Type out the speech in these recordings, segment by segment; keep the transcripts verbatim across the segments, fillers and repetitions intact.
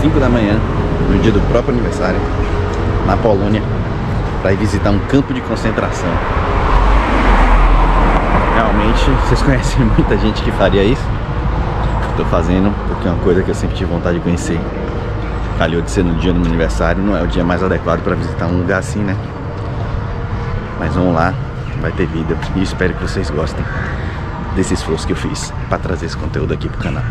cinco da manhã, no dia do próprio aniversário, na Polônia, para ir visitar um campo de concentração. Realmente, vocês conhecem muita gente que faria isso. Estou fazendo porque é uma coisa que eu sempre tive vontade de conhecer. Calhou de ser no dia do meu aniversário, não é o dia mais adequado para visitar um lugar assim, né? Mas vamos lá, vai ter vídeo e espero que vocês gostem desse esforço que eu fiz para trazer esse conteúdo aqui pro canal.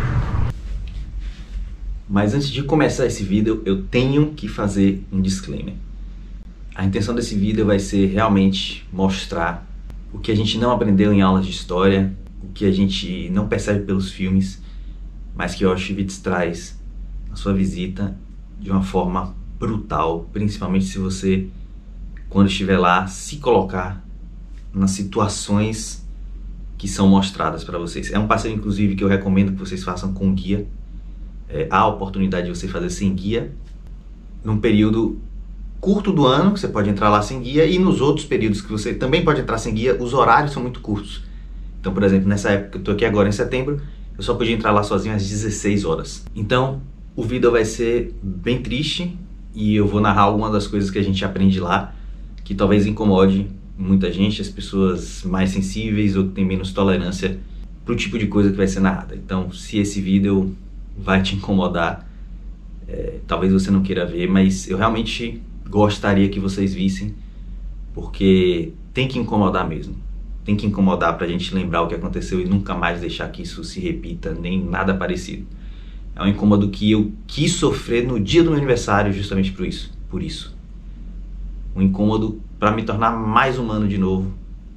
Mas antes de começar esse vídeo, eu tenho que fazer um disclaimer. A intenção desse vídeo vai ser realmente mostrar o que a gente não aprendeu em aulas de história, o que a gente não percebe pelos filmes, mas que Auschwitz traz na sua visita de uma forma brutal, principalmente se você, quando estiver lá, se colocar nas situações que são mostradas para vocês. É um passeio, inclusive, que eu recomendo que vocês façam com guia. É, há a oportunidade de você fazer sem guia num período curto do ano, que você pode entrar lá sem guia, e nos outros períodos que você também pode entrar sem guia, os horários são muito curtos. Então, por exemplo, nessa época que eu tô aqui agora em setembro, eu só podia entrar lá sozinho às dezesseis horas. Então, o vídeo vai ser bem triste e eu vou narrar algumas das coisas que a gente aprende lá, que talvez incomode muita gente, as pessoas mais sensíveis ou que têm menos tolerância pro tipo de coisa que vai ser narrada. Então, se esse vídeo vai te incomodar, é, talvez você não queira ver, mas eu realmente gostaria que vocês vissem, porque tem que incomodar mesmo. Tem que incomodar pra gente lembrar o que aconteceu e nunca mais deixar que isso se repita, nem nada parecido. É um incômodo que eu quis sofrer no dia do meu aniversário justamente por isso. Por isso. Um incômodo para me tornar mais humano de novo.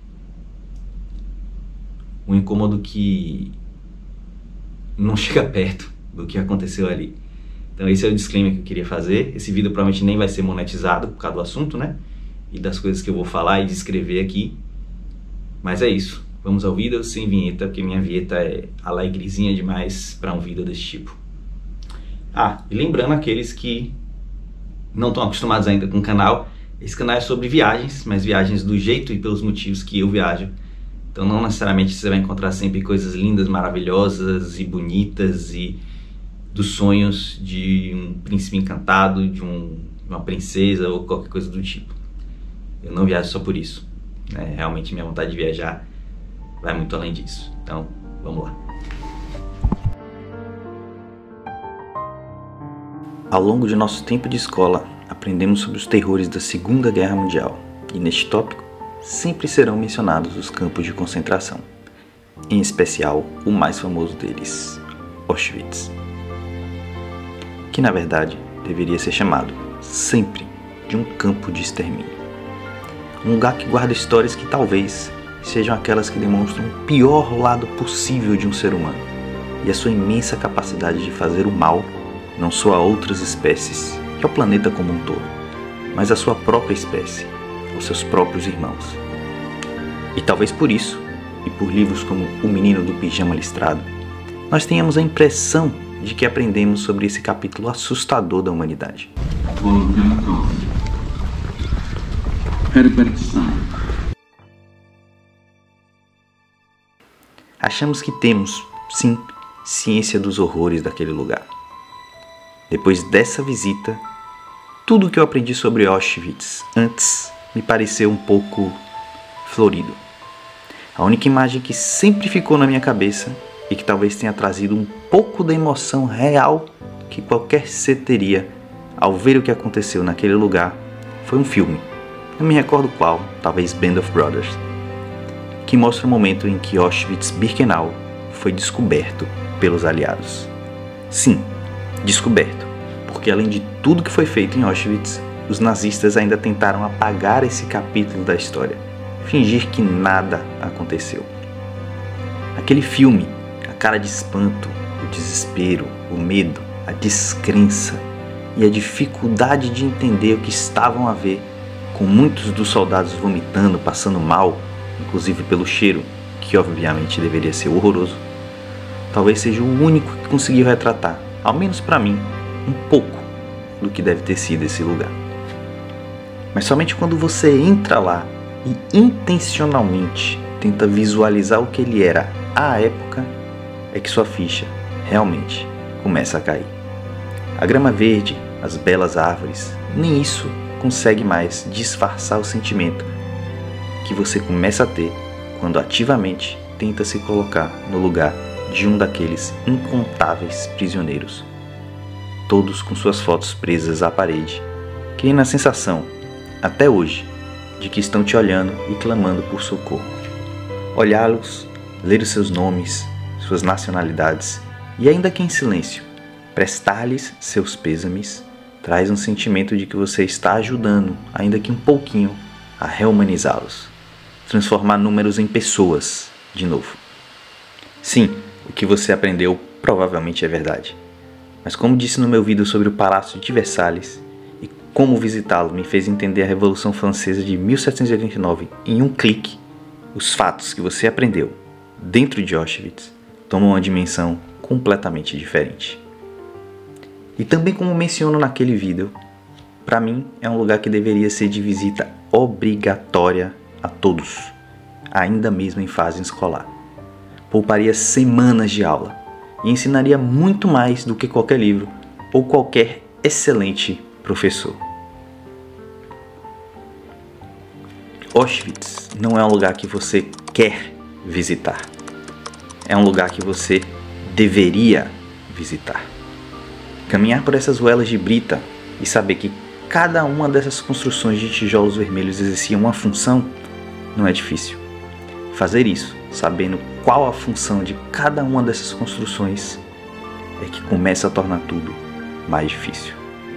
Um incômodo que não chega perto do que aconteceu ali. Então esse é o disclaimer que eu queria fazer. Esse vídeo provavelmente nem vai ser monetizado por causa do assunto, né? E das coisas que eu vou falar e descrever aqui. Mas é isso. Vamos ao vídeo sem vinheta, porque minha vinheta é alegrezinha demais para um vídeo desse tipo. Ah, e lembrando aqueles que não estão acostumados ainda com o canal, esse canal é sobre viagens, mas viagens do jeito e pelos motivos que eu viajo. Então não necessariamente você vai encontrar sempre coisas lindas, maravilhosas e bonitas e dos sonhos de um príncipe encantado, de um, uma princesa ou qualquer coisa do tipo. Eu não viajo só por isso, né? Realmente minha vontade de viajar vai muito além disso. Então, vamos lá. Ao longo de nosso tempo de escola, aprendemos sobre os terrores da Segunda Guerra Mundial. E neste tópico, sempre serão mencionados os campos de concentração. Em especial, o mais famoso deles, Auschwitz. Que na verdade deveria ser chamado sempre de um campo de extermínio. Um lugar que guarda histórias que talvez sejam aquelas que demonstram o pior lado possível de um ser humano e a sua imensa capacidade de fazer o mal não só a outras espécies e ao planeta como um todo, mas a sua própria espécie, aos seus próprios irmãos. E talvez por isso, e por livros como O Menino do Pijama Listrado, nós tenhamos a impressão de que aprendemos sobre esse capítulo assustador da humanidade. Achamos que temos, sim, ciência dos horrores daquele lugar. Depois dessa visita, tudo o que eu aprendi sobre Auschwitz antes me pareceu um pouco florido. A única imagem que sempre ficou na minha cabeça e que talvez tenha trazido um pouco da emoção real que qualquer ser teria ao ver o que aconteceu naquele lugar foi um filme, não me recordo qual, talvez Band of Brothers, que mostra o momento em que Auschwitz-Birkenau foi descoberto pelos aliados. Sim, descoberto, porque além de tudo que foi feito em Auschwitz, os nazistas ainda tentaram apagar esse capítulo da história, fingir que nada aconteceu. Aquele filme, a cara de espanto, o desespero, o medo, a descrença e a dificuldade de entender o que estavam a ver, com muitos dos soldados vomitando, passando mal, inclusive pelo cheiro, que obviamente deveria ser horroroso, talvez seja o único que conseguiu retratar, ao menos para mim, um pouco do que deve ter sido esse lugar. Mas somente quando você entra lá e intencionalmente tenta visualizar o que ele era à época, é que sua ficha realmente começa a cair. a grama verde, as belas árvores, nem isso consegue mais disfarçar o sentimento que você começa a ter quando ativamente tenta se colocar no lugar de um daqueles incontáveis prisioneiros, todos com suas fotos presas à parede, criando a sensação, até hoje, de que estão te olhando e clamando por socorro. Olhá-los, ler os seus nomes, suas nacionalidades e, ainda que em silêncio, prestar-lhes seus pêsames, traz um sentimento de que você está ajudando, ainda que um pouquinho, a rehumanizá-los, transformar números em pessoas de novo. Sim, o que você aprendeu provavelmente é verdade. Mas como disse no meu vídeo sobre o Palácio de Versalhes e como visitá-lo me fez entender a Revolução Francesa de mil setecentos e oitenta e nove em um clique, os fatos que você aprendeu dentro de Auschwitz tomam uma dimensão completamente diferente. E também, como menciono naquele vídeo, para mim é um lugar que deveria ser de visita obrigatória a todos, ainda mesmo em fase escolar. Pouparia semanas de aula e ensinaria muito mais do que qualquer livro ou qualquer excelente professor. Auschwitz não é um lugar que você quer visitar. É um lugar que você deveria visitar. Caminhar por essas ruelas de brita e saber que cada uma dessas construções de tijolos vermelhos exercia uma função não é difícil. Fazer isso, sabendo qual a função de cada uma dessas construções, é que começa a tornar tudo mais difícil.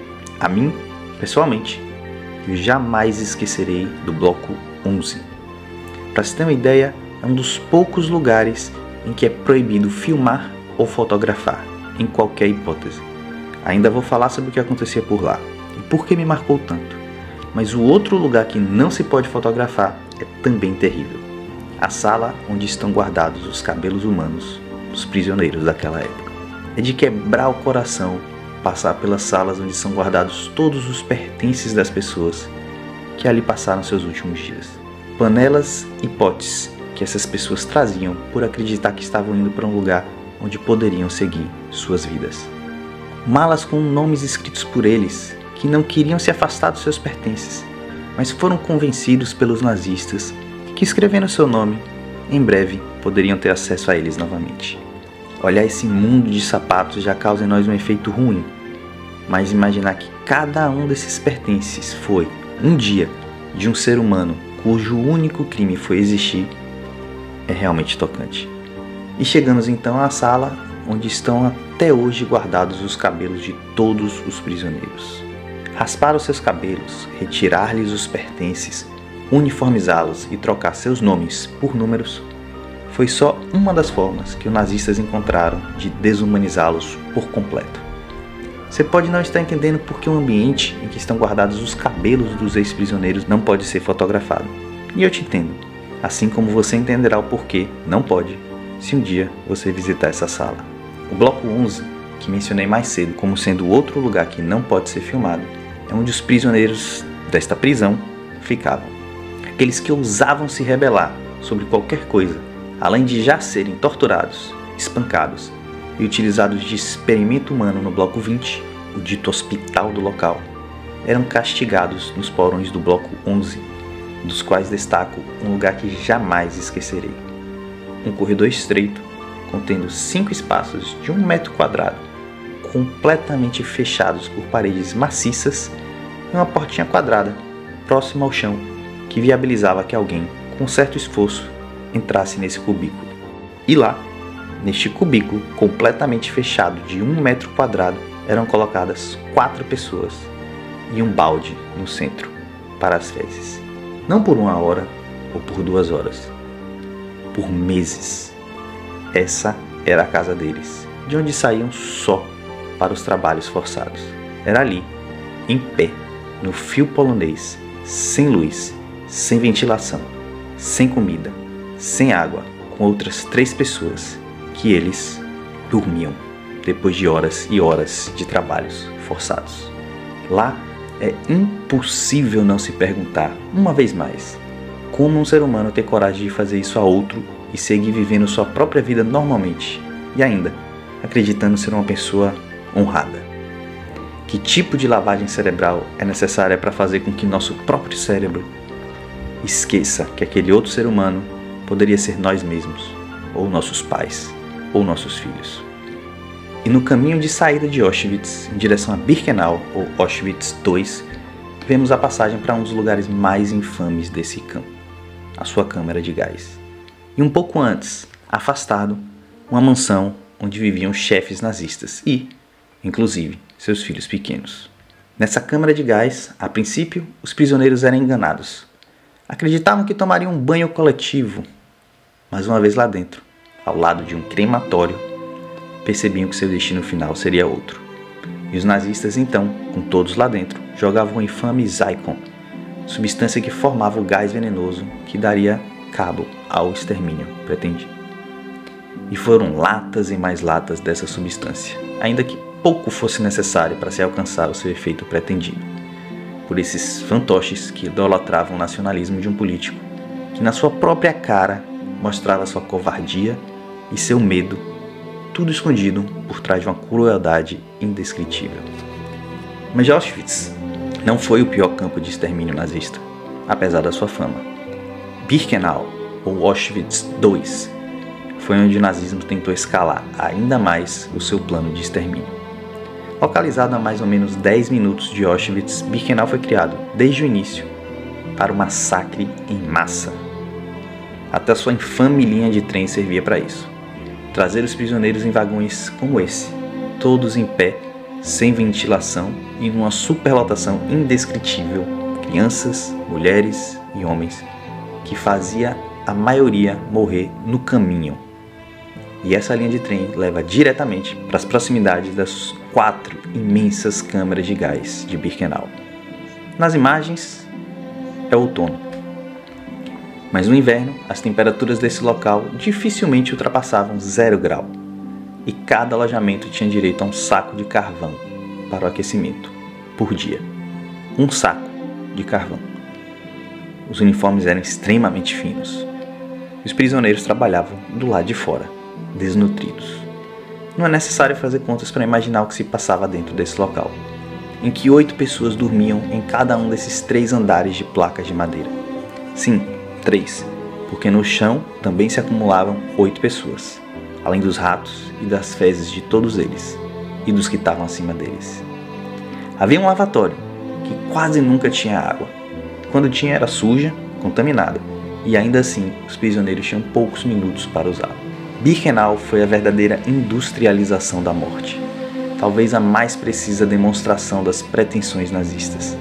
A mim, pessoalmente, eu jamais esquecerei do Bloco onze. Para se ter uma ideia, é um dos poucos lugares em que é proibido filmar ou fotografar, em qualquer hipótese. Ainda vou falar sobre o que acontecia por lá e por que me marcou tanto. Mas o outro lugar que não se pode fotografar é também terrível. A sala onde estão guardados os cabelos humanos dos prisioneiros daquela época. É de quebrar o coração passar pelas salas onde são guardados todos os pertences das pessoas que ali passaram seus últimos dias. Panelas e potes que essas pessoas traziam por acreditar que estavam indo para um lugar onde poderiam seguir suas vidas. Malas com nomes escritos por eles, que não queriam se afastar dos seus pertences, mas foram convencidos pelos nazistas que, escrevendo seu nome, em breve poderiam ter acesso a eles novamente. Olhar esse mundo de sapatos já causa em nós um efeito ruim, mas imaginar que cada um desses pertences foi, um dia, de um ser humano cujo único crime foi existir, é realmente tocante. E chegamos então à sala onde estão até hoje guardados os cabelos de todos os prisioneiros. Raspar os seus cabelos, retirar-lhes os pertences, uniformizá-los e trocar seus nomes por números foi só uma das formas que os nazistas encontraram de desumanizá-los por completo. Você pode não estar entendendo por que o ambiente em que estão guardados os cabelos dos ex-prisioneiros não pode ser fotografado. E eu te entendo, assim como você entenderá o porquê não pode se um dia você visitar essa sala. O Bloco onze, que mencionei mais cedo como sendo o outro lugar que não pode ser filmado, é onde os prisioneiros desta prisão ficavam. Aqueles que ousavam se rebelar sobre qualquer coisa, além de já serem torturados, espancados e utilizados de experimento humano no Bloco vinte, o dito hospital do local, eram castigados nos porões do Bloco onze, dos quais destaco um lugar que jamais esquecerei. Um corredor estreito, contendo cinco espaços de um metro quadrado, completamente fechados por paredes maciças e uma portinha quadrada, próxima ao chão, que viabilizava que alguém, com certo esforço, entrasse nesse cubículo. E lá, neste cubículo completamente fechado de um metro quadrado, eram colocadas quatro pessoas e um balde no centro para as fezes. Não por uma hora ou por duas horas, por meses. Essa era a casa deles, de onde saíam só para os trabalhos forçados. Era ali, em pé, no fio polonês, sem luz, sem ventilação, sem comida, sem água, com outras três pessoas, que eles dormiam depois de horas e horas de trabalhos forçados. Lá é impossível não se perguntar, uma vez mais, como um ser humano ter coragem de fazer isso a outro e seguir vivendo sua própria vida normalmente, e ainda acreditando ser uma pessoa honrada. Que tipo de lavagem cerebral é necessária para fazer com que nosso próprio cérebro esqueça que aquele outro ser humano poderia ser nós mesmos, ou nossos pais, ou nossos filhos? E no caminho de saída de Auschwitz, em direção a Birkenau, ou Auschwitz dois, vemos a passagem para um dos lugares mais infames desse campo, a sua câmara de gás. E um pouco antes, afastado, uma mansão onde viviam chefes nazistas e, inclusive, seus filhos pequenos. Nessa câmara de gás, a princípio, os prisioneiros eram enganados. Acreditavam que tomariam um banho coletivo, mas uma vez lá dentro, ao lado de um crematório, percebiam que seu destino final seria outro. E os nazistas, então, com todos lá dentro, jogavam o infame Zyklon, substância que formava o gás venenoso que daria cabo ao extermínio pretendido. E foram latas e mais latas dessa substância, ainda que pouco fosse necessário para se alcançar o seu efeito pretendido, por esses fantoches que idolatravam o nacionalismo de um político que na sua própria cara mostrava sua covardia e seu medo, tudo escondido por trás de uma crueldade indescritível. Mas Auschwitz não foi o pior campo de extermínio nazista, apesar da sua fama. Birkenau, ou Auschwitz dois, foi onde o nazismo tentou escalar ainda mais o seu plano de extermínio. Localizado a mais ou menos dez minutos de Auschwitz, Birkenau foi criado, desde o início, para o massacre em massa. Até sua infame linha de trem servia para isso. Trazer os prisioneiros em vagões como esse, todos em pé, sem ventilação e numa superlotação indescritível, crianças, mulheres e homens, que fazia a maioria morrer no caminho. E essa linha de trem leva diretamente para as proximidades das quatro imensas câmaras de gás de Birkenau. Nas imagens, é outono. Mas no inverno, as temperaturas desse local dificilmente ultrapassavam zero grau. E cada alojamento tinha direito a um saco de carvão para o aquecimento, por dia. Um saco de carvão. Os uniformes eram extremamente finos. Os prisioneiros trabalhavam do lado de fora, desnutridos. Não é necessário fazer contas para imaginar o que se passava dentro desse local, em que oito pessoas dormiam em cada um desses três andares de placas de madeira. Sim, três, porque no chão também se acumulavam oito pessoas, além dos ratos e das fezes de todos eles, e dos que estavam acima deles. Havia um lavatório, que quase nunca tinha água. Quando tinha era suja, contaminada, e ainda assim os prisioneiros tinham poucos minutos para usá-lo. Birkenau foi a verdadeira industrialização da morte, talvez a mais precisa demonstração das pretensões nazistas.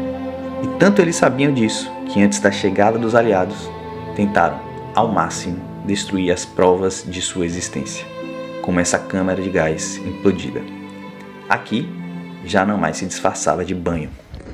E tanto eles sabiam disso, que antes da chegada dos aliados, tentaram, ao máximo, destruir as provas de sua existência, como essa câmara de gás implodida. Aqui, já não mais se disfarçava de banho.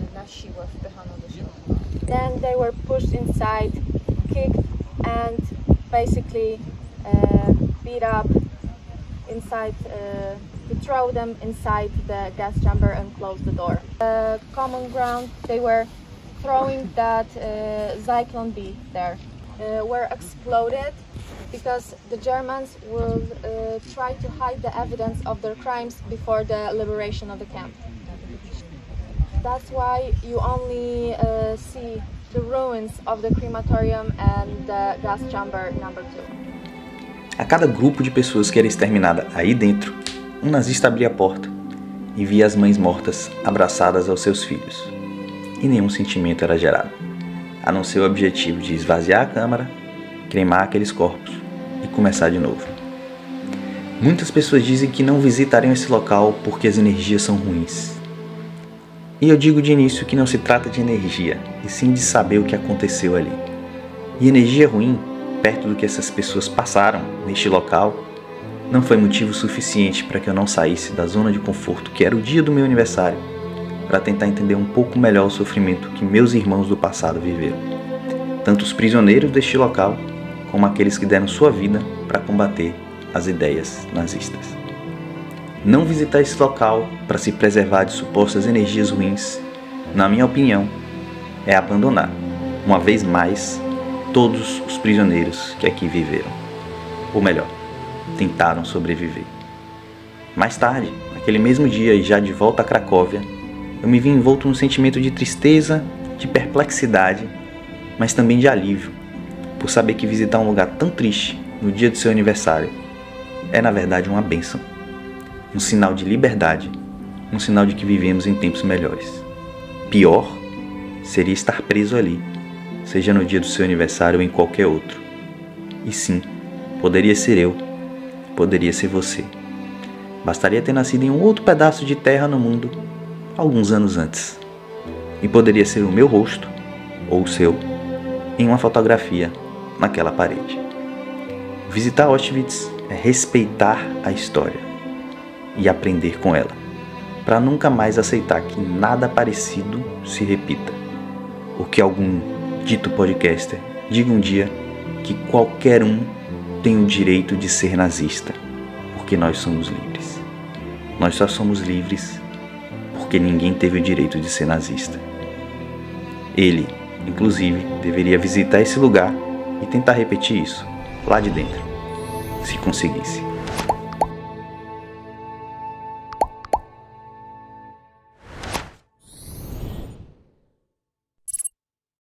Then they were pushed inside, kicked and basically uh, beat up inside, uh, to throw them inside the gas chamber and close the door. Uh, common ground, they were throwing that uh, Zyklon B there, uh, were exploded because the Germans will uh, try to hide the evidence of their crimes before the liberation of the camp. That's why you only uh, see the ruins of the crematorium and the gas chamber number two. A cada grupo de pessoas que era exterminada aí dentro, um nazista abria a porta e via as mães mortas abraçadas aos seus filhos. E nenhum sentimento era gerado, a não ser o objetivo de esvaziar a câmara, cremar aqueles corpos e começar de novo. Muitas pessoas dizem que não visitariam esse local porque as energias são ruins. E eu digo de início que não se trata de energia, e sim de saber o que aconteceu ali. E energia ruim, perto do que essas pessoas passaram neste local, não foi motivo suficiente para que eu não saísse da zona de conforto que era o dia do meu aniversário, para tentar entender um pouco melhor o sofrimento que meus irmãos do passado viveram. Tanto os prisioneiros deste local, como aqueles que deram sua vida para combater as ideias nazistas. Não visitar esse local para se preservar de supostas energias ruins, na minha opinião, é abandonar, uma vez mais, todos os prisioneiros que aqui viveram. Ou melhor, tentaram sobreviver. Mais tarde, naquele naquele mesmo dia e já de volta a Cracóvia, eu me vi envolto num sentimento de tristeza, de perplexidade, mas também de alívio, por saber que visitar um lugar tão triste no dia do seu aniversário é na verdade uma bênção, um sinal de liberdade, um sinal de que vivemos em tempos melhores. Pior seria estar preso ali, seja no dia do seu aniversário ou em qualquer outro. E sim, poderia ser eu, poderia ser você. Bastaria ter nascido em um outro pedaço de terra no mundo, alguns anos antes. E poderia ser o meu rosto, ou o seu, em uma fotografia naquela parede. Visitar Auschwitz é respeitar a história e aprender com ela, para nunca mais aceitar que nada parecido se repita. Ou que algum dito podcaster diga um dia que qualquer um tem o direito de ser nazista, porque nós somos livres. Nós só somos livres porque ninguém teve o direito de ser nazista. Ele, inclusive, deveria visitar esse lugar e tentar repetir isso lá de dentro, se conseguisse.